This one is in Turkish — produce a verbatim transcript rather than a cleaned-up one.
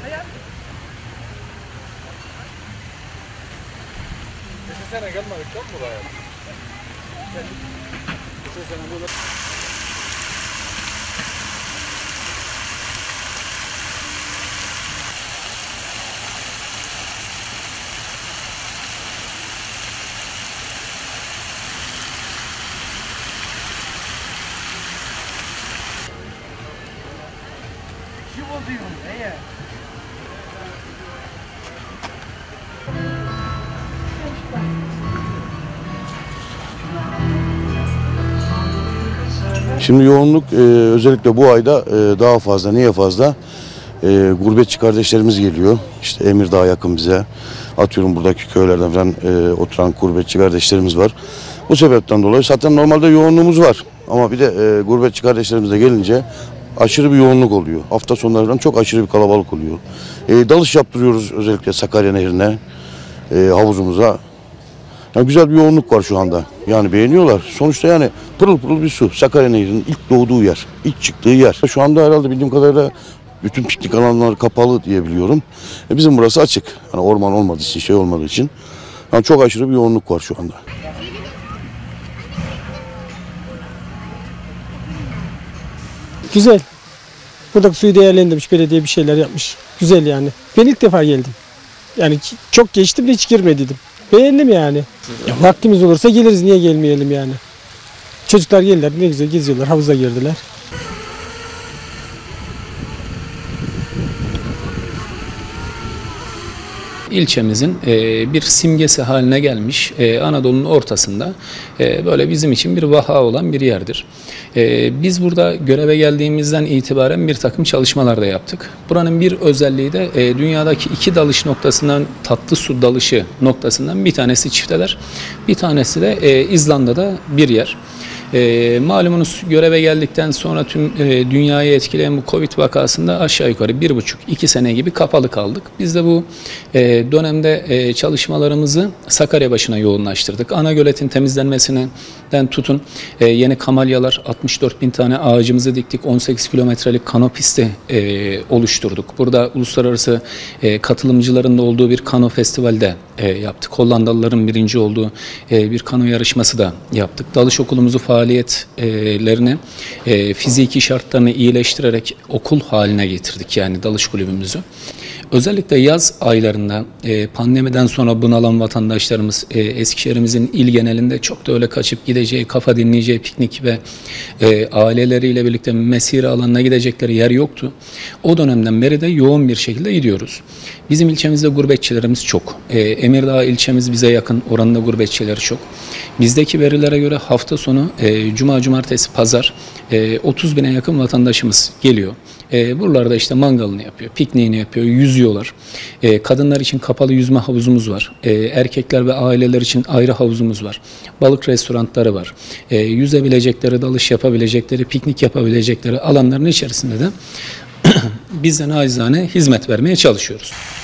Geçen sene gelmedik lan buraya. Geçen sene burada... Şimdi yoğunluk e, özellikle bu ayda e, daha fazla. Niye fazla? E, gurbetçi kardeşlerimiz geliyor. İşte Emirdağ'a yakın bize. Atıyorum buradaki köylerden falan e, oturan gurbetçi kardeşlerimiz var. Bu sebepten dolayı zaten normalde yoğunluğumuz var. Ama bir de e, gurbetçi kardeşlerimiz de gelince aşırı bir yoğunluk oluyor. Hafta sonlarından çok aşırı bir kalabalık oluyor. E, dalış yaptırıyoruz özellikle Sakarya Nehri'ne, e, havuzumuza. Yani güzel bir yoğunluk var şu anda. Yani beğeniyorlar. Sonuçta yani pırıl pırıl bir su. Sakarya Nehri'nin ilk doğduğu yer, ilk çıktığı yer. Şu anda herhalde bildiğim kadarıyla bütün piknik alanları kapalı diye biliyorum. E bizim burası açık. Yani orman olmadığı için, şey olmadığı için. Yani çok aşırı bir yoğunluk var şu anda. Güzel. Buradaki suyu değerlendirmiş, belediye bir şeyler yapmış. Güzel yani. Ben ilk defa geldim. Yani çok geçtim de hiç girmediydim. Beğendim yani. Ya, vaktimiz olursa geliriz, niye gelmeyelim yani. Çocuklar geldiler, ne güzel geziyorlar, havuza girdiler. İlçemizin e, bir simgesi haline gelmiş e, Anadolu'nun ortasında e, böyle bizim için bir vaha olan bir yerdir. E, biz burada göreve geldiğimizden itibaren bir takım çalışmalar da yaptık. Buranın bir özelliği de e, dünyadaki iki dalış noktasından, tatlı su dalışı noktasından bir tanesi Çifteler, bir tanesi de e, İzlanda'da bir yer. E, malumunuz göreve geldikten sonra tüm e, dünyayı etkileyen bu Covid vakasında aşağı yukarı bir buçuk iki sene gibi kapalı kaldık. Biz de bu e, dönemde e, çalışmalarımızı Sakarya başına yoğunlaştırdık. Anagölet'in temizlenmesinden tutun e, yeni kamalyalar, altmış dört bin tane ağacımızı diktik, on sekiz kilometrelik kano pisti e, oluşturduk. Burada uluslararası e, katılımcıların da olduğu bir kano festivalde e, yaptık. Hollandalıların birinci olduğu e, bir kano yarışması da yaptık. Dalış okulumuzu faaliyetlerini, e, fiziki şartlarını iyileştirerek okul haline getirdik, yani dalış kulübümüzü. Özellikle yaz aylarında e, pandemiden sonra bunalan vatandaşlarımız e, Eskişehir'imizin il genelinde çok da öyle kaçıp gideceği, kafa dinleyeceği piknik ve e, aileleriyle birlikte mesire alanına gidecekleri yer yoktu. O dönemden beri de yoğun bir şekilde gidiyoruz. Bizim ilçemizde gurbetçilerimiz çok. E, Emirdağ ilçemiz bize yakın, oranında gurbetçileri çok. Bizdeki verilere göre hafta sonu e, cuma, cumartesi, pazar e, otuz bine yakın vatandaşımız geliyor. E, buralarda işte mangalını yapıyor, pikniğini yapıyor, yüzüyorlar. E, kadınlar için kapalı yüzme havuzumuz var. E, erkekler ve aileler için ayrı havuzumuz var. Balık restoranları var. E, yüzebilecekleri, dalış yapabilecekleri, piknik yapabilecekleri alanların içerisinde de biz de nacizane hizmet vermeye çalışıyoruz.